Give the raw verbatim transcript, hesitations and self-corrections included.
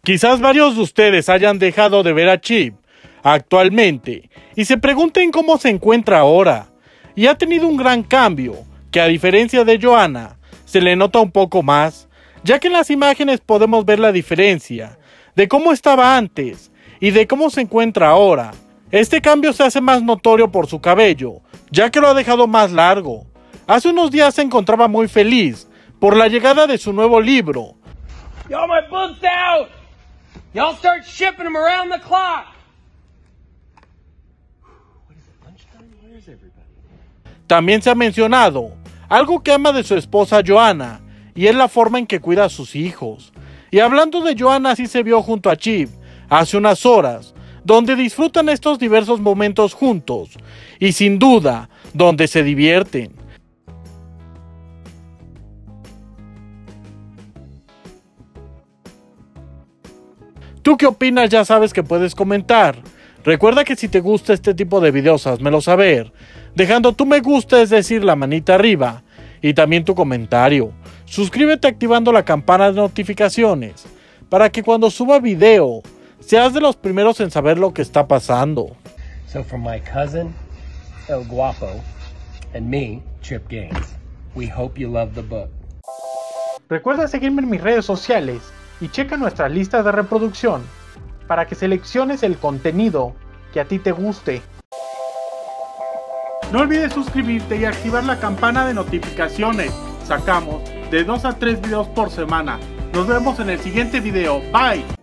Quizás varios de ustedes hayan dejado de ver a Chip actualmente y se pregunten cómo se encuentra ahora. Y ha tenido un gran cambio, que a diferencia de Joanna, se le nota un poco más, ya que en las imágenes podemos ver la diferencia de cómo estaba antes y de cómo se encuentra ahora. Este cambio se hace más notorio por su cabello, ya que lo ha dejado más largo. Hace unos días se encontraba muy feliz por la llegada de su nuevo libro. Y'all, my book's out! Y'all start shipping them around the clock! What is it, lunchtime? Where is everybody? También se ha mencionado algo que ama de su esposa Joanna, y es la forma en que cuida a sus hijos. Y hablando de Joanna, así se vio junto a Chip hace unas horas, donde disfrutan estos diversos momentos juntos, y sin duda, donde se divierten. ¿Tú qué opinas? Ya sabes que puedes comentar. Recuerda que si te gusta este tipo de videos, házmelo saber, dejando tu me gusta, es decir, la manita arriba, y también tu comentario. Suscríbete activando la campana de notificaciones, para que cuando suba video, seas de los primeros en saber lo que está pasando. So from my cousin, El Guapo, and me, Chip Gaines, we hope you love the book. Recuerda seguirme en mis redes sociales y checa nuestras listas de reproducción para que selecciones el contenido que a ti te guste. No olvides suscribirte y activar la campana de notificaciones. Sacamos de dos a tres videos por semana. Nos vemos en el siguiente video. Bye.